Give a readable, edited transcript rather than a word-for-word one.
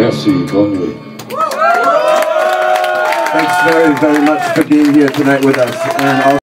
Merci, bonne nuit. Thanks very, very much for being here tonight with us. And